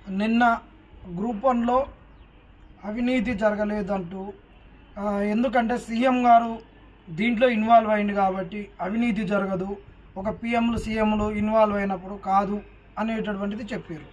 నిన్న గ్రూప్ 1లో అవినీతి జరగలేదంటూ ఎందుకంటే సీఎం గారు దీంట్లో ఇన్వాల్వ్ అయింది కాబట్టి అవినీతి జరగదు, ఒక పిఎంలు సీఎంలు ఇన్వాల్వ్ అయినప్పుడు కాదు అనేటటువంటిది చెప్పారు.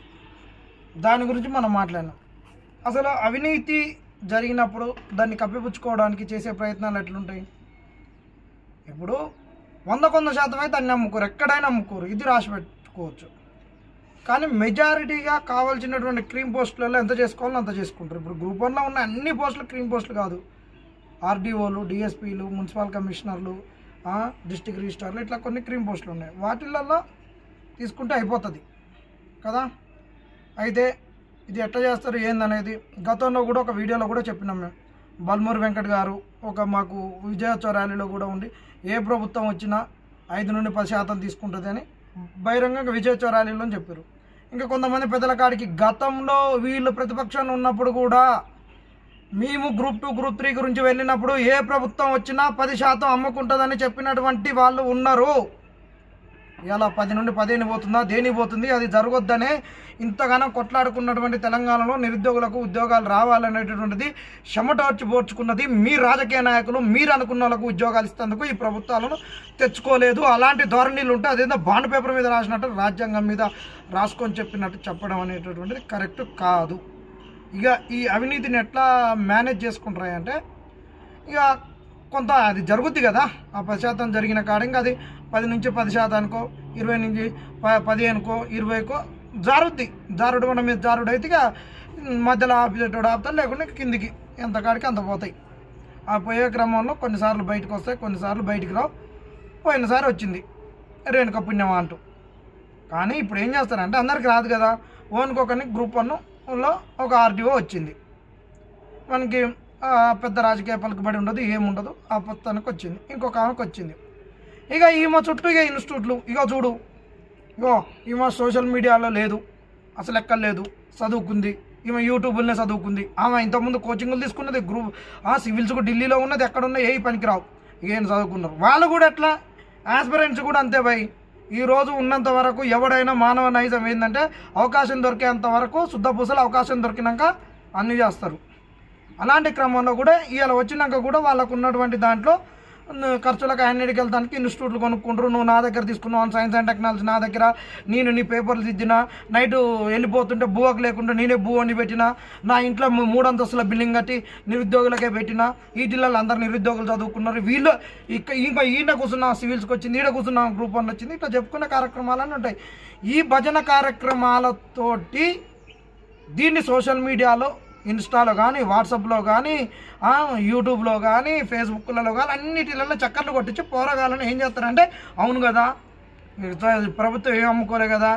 దాని గురించి మనం మాట్లాడినాం. అసలు అవినీతి జరిగినప్పుడు దాన్ని కప్పిపుచ్చుకోవడానికి చేసే ప్రయత్నాలు ఎట్లుంటాయి? ఇప్పుడు 100% అయితే అన్ని అమ్ముకోరు, ఎక్కడైనా అమ్ముకోరు, ఇది రాసి పెట్టుకోవచ్చు. కానీ మెజారిటీగా కావాల్సినటువంటి క్రీమ్ పోస్టులలో ఎంత చేసుకోవాలో అంత చేసుకుంటారు. ఇప్పుడు గ్రూప్ 1లో ఉన్న అన్ని పోస్టులు క్రీమ్ పోస్టులు కాదు, ఆర్డీఓలు, డిఎస్పీలు, మున్సిపల్ కమిషనర్లు, డిస్ట్రిక్ట్ రిజిస్ట్రార్లు, ఇట్లా కొన్ని క్రీమ్ పోస్టులు ఉన్నాయి. వాటిల్లో తీసుకుంటే అయిపోతుంది కదా. అయితే ఇది ఎట్లా చేస్తారు ఏందనేది గతంలో కూడా ఒక వీడియోలో కూడా చెప్పినాం మేము. బల్మూరి వెంకట్ గారు మాకు విజయోత్సవ ర్యాలీలో కూడా ఉండి ఏ ప్రభుత్వం వచ్చినా 5 నుండి 10% తీసుకుంటుంది అని బహిరంగంగా విజయోత్సవ ర్యాలీలో చెప్పారు. ఇంకా కొంతమంది పెద్దల కాడికి గతంలో వీళ్ళు ప్రతిపక్షంలో ఉన్నప్పుడు కూడా మేము గ్రూప్ 2 గ్రూప్ 3 గురించి వెళ్ళినప్పుడు ఏ ప్రభుత్వం వచ్చినా 10% అమ్ముకుంటుందని చెప్పినటువంటి వాళ్ళు ఉన్నారు. ఇలా 10 నుండి 15 పోతుందా, దేని పోతుంది, అది జరగొద్దనే ఇంతగానో కొట్లాడుకున్నటువంటి తెలంగాణలో నిరుద్యోగులకు ఉద్యోగాలు రావాలనేటటువంటిది చెమటోర్చి పోర్చుకున్నది మీ రాజకీయ నాయకులు. మీరు అనుకున్న వాళ్ళకు ఉద్యోగాలు ఇస్తేందుకు ఈ ప్రభుత్వాలను తెచ్చుకోలేదు. అలాంటి ధోరణిలు ఉంటే అదేదో బాండ్ పేపర్ మీద రాసినట్టు రాజ్యాంగం మీద రాసుకొని చెప్పినట్టు చెప్పడం అనేటటువంటిది కరెక్ట్ కాదు. ఇక ఈ అవినీతిని ఎట్లా మేనేజ్ చేసుకుంటారంటే ఇక కొంత అది జరుగుద్ది కదా, ఆ 10% జరిగిన కాడ ఇంకా అది 10 నుంచి 10%కో 20 నుంచి 15కో 20కో జారుద్ది. జారుడు మన మీద జారుడు అయితే ఇక మధ్యలో ఆపేటోడు ఆపుతాడు, లేకుండా కిందికి ఎంత కాడికి అంత పోతాయి. ఆ పోయే క్రమంలో కొన్నిసార్లు బయటకు వస్తాయి, కొన్నిసార్లు బయటికి రావు. పోయినసారి వచ్చింది రేణుక పుణ్యమా అంటూ. కానీ ఇప్పుడు ఏం చేస్తారంటే అందరికి రాదు కదా, ఓనుకోకని గ్రూప్ 1లో ఒక ఆర్డీఓ వచ్చింది, మనకి పెద్ద రాజకీయ పలుకుబడి ఉండదు, ఏముండదు, ఆ పొత్తానికి వచ్చింది. ఇంకొక ఆమెకు వచ్చింది. ఇక ఈమె చుట్టూ ఇక ఇన్స్టిట్యూట్లు, ఇక చూడు, ఈమె సోషల్ మీడియాలో లేదు, అసలు ఎక్కడ లేదు, చదువుకుంది, ఈమె యూట్యూబ్లోనే చదువుకుంది. ఆమె ఇంతకుముందు కోచింగ్లు తీసుకున్నది, గ్రూప్ సివిల్స్కు ఢిల్లీలో ఉన్నది, ఎక్కడున్నా ఏ పనికిరావు, ఏం చదువుకున్నారు. వాళ్ళు కూడా ఎట్లా ఆస్పిరెంట్స్ కూడా అంతే భయ్. ఈరోజు ఉన్నంత వరకు ఎవడైనా మానవ నైజం ఏంటంటే అవకాశం దొరికేంత వరకు శుద్ధపూసలు, అవకాశం దొరికినాక అన్నీ చేస్తారు. అలాంటి క్రమంలో కూడా ఇవాళ వచ్చినాక కూడా వాళ్ళకు ఉన్నటువంటి దాంట్లో ఖర్చులకు అన్నిటికి వెళ్తానికి ఇన్స్టిట్యూట్లు కొనుక్కుంటారు. నువ్వు నా దగ్గర తీసుకున్నావు సైన్స్ అండ్ టెక్నాలజీ, నా దగ్గర నేను నీ పేపర్లు దిద్దినా, నైటు వెళ్ళిపోతుంటే బువ్వకు లేకుండా నేనే బువ్వ వండి పెట్టినా, నా ఇంట్లో 3 అంతస్తుల బిల్డింగ్ కట్టి నిరుద్యోగులకే పెట్టినా, ఈ జిల్లాలో అందరు నిరుద్యోగులు చదువుకున్నారు. వీళ్ళు ఇంకా ఈయన కూర్చున్నా సివిల్స్కి వచ్చింది, ఈడ కూర్చున్నా గ్రూప్ 1 వచ్చింది, ఇట్లా చెప్పుకునే కార్యక్రమాలన్నీ ఉంటాయి. ఈ భజన కార్యక్రమాలతోటి దీన్ని సోషల్ మీడియాలో, ఇన్స్టాలో కానీ, వాట్సాప్లో కానీ, యూట్యూబ్లో కానీ, ఫేస్బుక్లలో కానీ అన్నిటిలలో చక్కర్లు కొట్టించి పోరగాలను ఏం చేస్తారంటే అవును కదా ప్రభుత్వం ఏం అమ్ముకోలే కదా,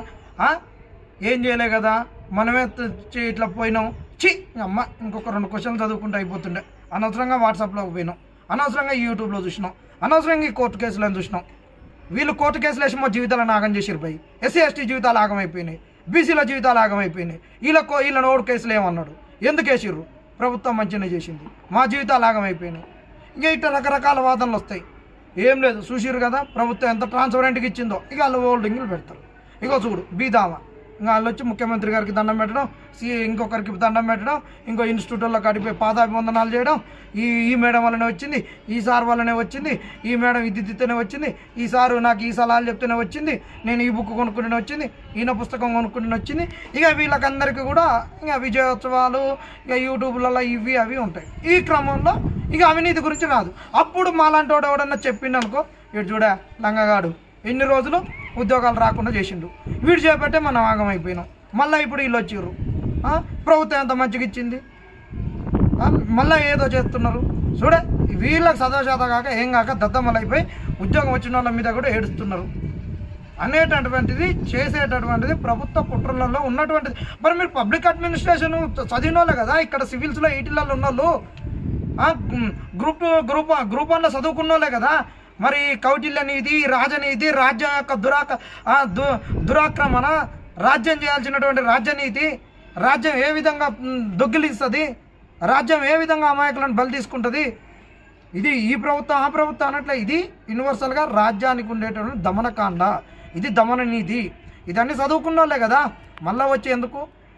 ఏం చేయలే కదా, మనమే ఇట్లా పోయినాం, అమ్మ ఇంకొక 2 క్వశ్చన్లు చదువుకుంటూ అయిపోతుండే, అనవసరంగా వాట్సాప్లోకి పోయినాం, అనవసరంగా యూట్యూబ్లో చూసినాం, అనవసరంగా ఈ కోర్టు కేసులను చూసినాం. వీళ్ళు కోర్టు కేసులు వేసి మా జీవితాలను ఆగం చేసిరు పోయి, ఎస్సీ ఎస్టీ జీవితాలు ఆగమైపోయినాయి, బీసీల జీవితాలు ఆగమైపోయినాయి. వీళ్ళ ఓడు కేసులు ఏమన్నాడు, ఎందుకు వేసిర్రు, ప్రభుత్వం మంచిగా చేసింది, మా జీవితాలు ఆగమైపోయినాయి. ఇంకా ఇట్లా రకరకాల వాదనలు వస్తాయి. ఏం లేదు, చూసిర్రు కదా ప్రభుత్వం ఎంత ట్రాన్స్పరెంట్గా ఇచ్చిందో, ఇక వాళ్ళు హోల్డింగ్లు పెడతారు. ఇగో చూడు బీదామా, ఇంకా వాళ్ళు వచ్చి ముఖ్యమంత్రి గారికి దండం పెట్టడం, ఇంకొకరికి దండం పెట్టడం, ఇంకో ఇన్స్టిట్యూట్లో కడిపోయి పాదాభివందనాలు చేయడం, ఈ మేడం వల్లనే వచ్చింది, ఈ సార్ వల్లనే వచ్చింది, ఈ మేడం ఇది దిత్తేనే వచ్చింది, ఈ సారు నాకు ఈ సలహాలు చెప్తేనే వచ్చింది, నేను ఈ బుక్ కొనుక్కుంటూనే వచ్చింది, ఈయన పుస్తకం కొనుక్కుంటూనే వచ్చింది. ఇక వీళ్ళకందరికీ కూడా ఇక విజయోత్సవాలు, ఇక యూట్యూబ్లలో ఇవి అవి ఉంటాయి. ఈ క్రమంలో ఇక అవినీతి గురించి రాదు. అప్పుడు మాలాంటి వాడు ఎవడన్నా చెప్పిండనుకో, ఇటు చూడా లంగగాడు ఎన్ని రోజులు ఉద్యోగాలు రాకుండా చేసిండు, వీడు చేపట్టే మనం ఆగమైపోయినాం. మళ్ళీ ఇప్పుడు వీళ్ళు వచ్చిర్రు, ప్రభుత్వం ఎంత మంచిగా ఇచ్చింది, మళ్ళీ ఏదో చేస్తున్నారు. చూడే వీళ్ళకి సదాశాత కాక ఏం కాక దద్దమ్మలైపోయి ఉద్యోగం వచ్చిన వాళ్ళ మీద కూడా ఏడుస్తున్నారు అనేటటువంటిది చేసేటటువంటిది ప్రభుత్వ కుట్రలలో ఉన్నటువంటిది. మరి మీరు పబ్లిక్ అడ్మినిస్ట్రేషన్ చదివిన వాళ్ళే కదా, ఇక్కడ సివిల్స్లో 80లలో ఉన్న వాళ్ళు, గ్రూప్ 1లో చదువుకున్న వాళ్ళే కదా. మరి కౌటిల్య నీతి, రాజనీతి, రాజ్యం యొక్క దురాక్రమణ, రాజ్యం చేయాల్సినటువంటి రాజ్యనీతి, రాజ్యం ఏ విధంగా దొంగిలిస్తుంది, రాజ్యం ఏ విధంగా అమాయకులను బలి తీసుకుంటుంది, ఇది ఈ ప్రభుత్వం ఆ ప్రభుత్వం అన్నట్లే. ఇది యూనివర్సల్గా రాజ్యానికి ఉండేటటువంటి దమనకాండ, ఇది దమన నీతి. ఇదన్నీ చదువుకున్న వాళ్ళే కదా. మళ్ళీ వచ్చి ఎందుకు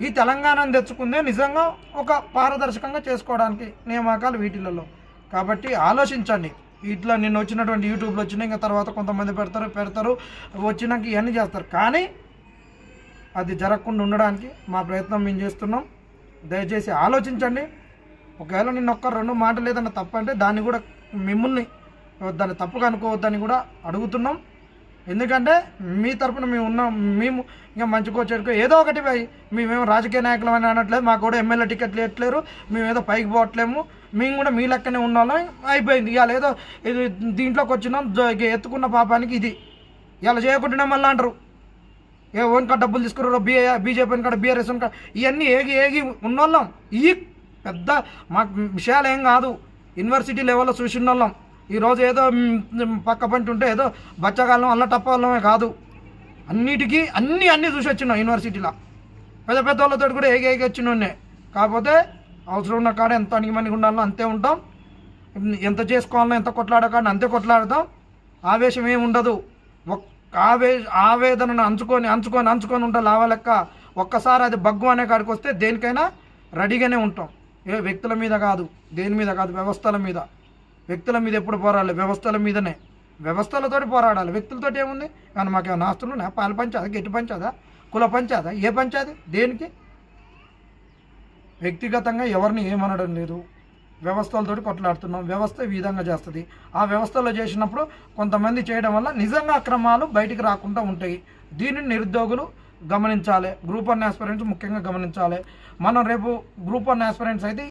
ఈ తెలంగాణను తెచ్చుకుందే నిజంగా ఒక పారదర్శకంగా చేసుకోవడానికి నియామకాలు వీటిలలో. కాబట్టి ఆలోచించండి. ఇట్లా నిన్న వచ్చినటువంటి యూట్యూబ్లో వచ్చినా ఇంకా తర్వాత కొంతమంది పెడతారు వచ్చినాక ఇవన్నీ చేస్తారు. కానీ అది జరగకుండా ఉండడానికి మా ప్రయత్నం మేము చేస్తున్నాం. దయచేసి ఆలోచించండి. ఒకవేళ నిన్న ఒక్క 2 మాటలు ఏదన్నా తప్పు అంటే దాన్ని కూడా మిమ్మల్ని దాన్ని తప్పుగా అనుకోవద్దని కూడా అడుగుతున్నాం. ఎందుకంటే మీ తరపున మేము ఇంకా మంచికో చెడుకో ఏదో ఒకటి మేమేమో రాజకీయ నాయకులు అని అనట్లేదు. మాకు కూడా ఎమ్మెల్యే టికెట్లు ఇవ్వట్లేరు. మేము ఏదో పైకి పోవట్లేము. మేము కూడా మీ లెక్కనే ఉన్నాం. అయిపోయింది. ఇవాళ ఏదో ఇది దీంట్లోకి వచ్చినాం ఎత్తుకున్న పాపానికి ఇది ఇలా చేయకుండానే మళ్ళీ అంటారు ఓన్కా డబ్బులు తీసుకున్నారు బీజేపీ కాడ బీఆర్ఎస్ కాడ ఇవన్నీ ఏగి ఉన్నోళ్ళం. ఈ పెద్ద మాకు విషయాలు ఏం కాదు. యూనివర్సిటీ లెవెల్లో చూసిన వాళ్ళం. ఈరోజు ఏదో పక్క పంట ఉంటే ఏదో బచ్చగాళ్ళం అల్ల టప్పలమే కాదు. అన్నిటికీ అన్నీ చూసి వచ్చినాం యూనివర్సిటీలో. పెద్ద వాళ్ళతో కూడా ఏగి వచ్చిన. కాకపోతే అవసరం ఉన్న కాడ ఎంత అణిగిమణిగి ఉండాలో అంతే ఉంటాం. ఎంత చేసుకోవాలో ఎంత కొట్లాడకాడని అంతే కొట్లాడతాం. ఆవేశం ఏమి ఉండదు. ఆవేదనను అంచుకొని ఉంటాం లావా లెక్క. ఒక్కసారి అది బగ్గు అనే కాడికి వస్తే దేనికైనా రెడీగానే ఉంటాం. ఏ వ్యక్తుల మీద కాదు, దేని మీద కాదు, వ్యవస్థల మీద. వ్యక్తుల మీద ఎప్పుడు పోరాడాలి? వ్యవస్థల మీదనే. వ్యవస్థలతోటి పోరాడాలి. వ్యక్తులతోటి ఏముంది? కానీ మాకేమైనా ఆస్తులు ఉన్నాయా? పాల పంచాదా, గట్టి పంచాదా, కుల పంచాదా, ఏ పంచాది? దేనికి? వ్యక్తిగతంగా ఎవరిని ఏమనడం లేదు. వ్యవస్థలతోటి కొట్లాడుతున్నాం. వ్యవస్థ ఈ విధంగా చేస్తుంది. ఆ వ్యవస్థలో చేసినప్పుడు కొంతమంది చేయడం వల్ల నిజంగా అక్రమాలు బయటికి రాకుండా ఉంటాయి. దీనిని నిరుద్యోగులు గమనించాలి. గ్రూప్ 1 ఆస్పిరెంట్స్ ముఖ్యంగా గమనించాలి. మనం రేపు గ్రూప్ 1 ఆస్పిరెంట్స్ అయితే